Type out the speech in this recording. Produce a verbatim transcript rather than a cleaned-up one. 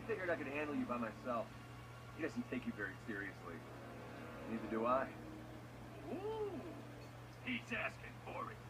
Figured I could handle you by myself. He doesn't take you very seriously. Neither do I. Ooh, he's asking for it.